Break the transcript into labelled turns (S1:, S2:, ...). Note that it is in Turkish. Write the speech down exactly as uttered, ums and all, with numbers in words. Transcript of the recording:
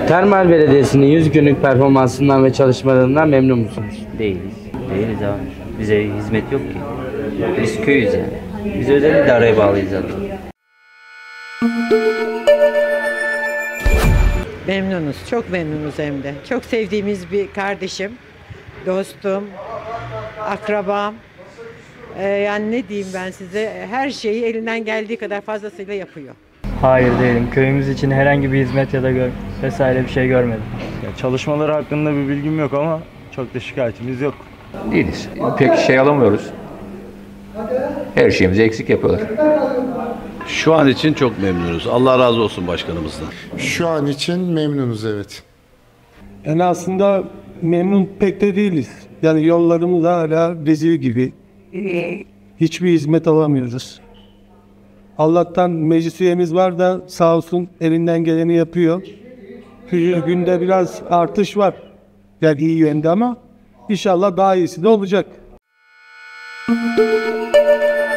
S1: Termal Belediyesi'nin yüz günlük performansından ve çalışmalarından memnun musunuz?
S2: Değiliz. Değiliz abi. Bize hizmet yok ki. Biz köyüz yani. Biz özel idareye bağlıyız zaten.
S3: Memnunuz, çok memnunuz hem de. Çok sevdiğimiz bir kardeşim, dostum, akrabam. Ee, yani ne diyeyim ben size, her şeyi elinden geldiği kadar fazlasıyla yapıyor.
S4: Hayır değilim. Köyümüz için herhangi bir hizmet ya da gör vesaire bir şey görmedim.
S5: Ya çalışmaları hakkında bir bilgim yok ama çok da şikayetimiz yok.
S6: Değiliz. Pek şey alamıyoruz. Her şeyimizi eksik yapıyorlar.
S7: Şu an için çok memnunuz. Allah razı olsun başkanımızdan.
S8: Şu an için memnunuz, evet.
S9: Yani aslında memnun pek de değiliz. Yani yollarımız hala rezil gibi. Hiçbir hizmet alamıyoruz. Allah'tan meclis üyemiz var da sağ olsun elinden geleni yapıyor. Şu günde biraz artış var. Yani iyi yönde ama inşallah daha iyisi de olacak.